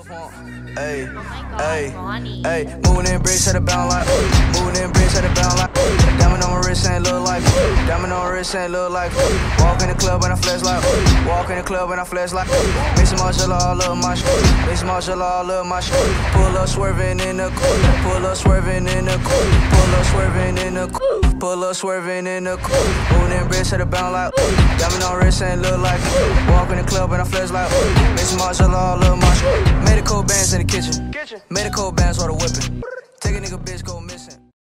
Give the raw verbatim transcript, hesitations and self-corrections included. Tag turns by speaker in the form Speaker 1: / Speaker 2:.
Speaker 1: Hey, hey, hey, moving in bricks at the bound like, moving in bricks at the bound like, diamond on my wrist ain't look like, diamond on my wrist ain't look like, walk in the club and I flex like, walk in the club and I flex like, mix martial all of my shit, mix martial all of my shit, pull up swerving in the coupe, pull up swerving in the coupe, pull up swerving in the coupe, pull up swerving in the coupe, moving in bricks at the bound like, diamond on my wrist ain't look like, walk in the club and I flex like, mix martial all of my shit, medical bands in the kitchen, medical bands while the whipping, take a nigga bitch go.